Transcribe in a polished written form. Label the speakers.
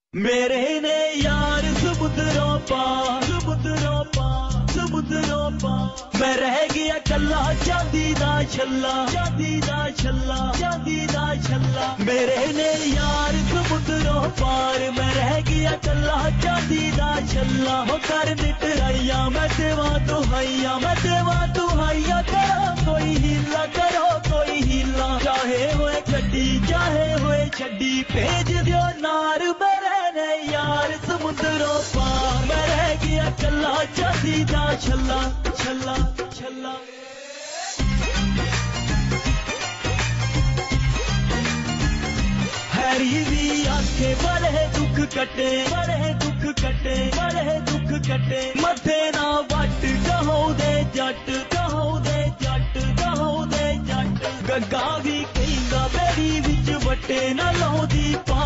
Speaker 1: मेरे ने यार समुद्रों पार, समुद्रों पार, समुद्रों पार। मैं रह गया कल्ला चांदी दा छल्ला, चांदी दा छल्ला, चांदी दा छल्ला। मेरे ने यार समुद्रों पार, मैं रह गया कल्ला चांदी दा छल्ला। हो कर निटराइया मैं देवा दुहाइया, मैं देवा दुहाइया। करो कोई हीला, करो कोई हीला। चाहे होए छड्डी, चाहे होए छड्डी, भेज दियो नार मेरे ने यार समुद्रों पार। मैं रह गया कल्ला चांदी दा छल्ला, छल्ला, छल्ला। हैरी भी आखे बड़े दुख कटे, बड़े दुख कटे, बड़े दुख कटे। मथे ना वट कहो दे जट, कहो दे जट, कहो दे जट। गंगा भी कहीं बेड़ी विच वटे ना लाउंदी।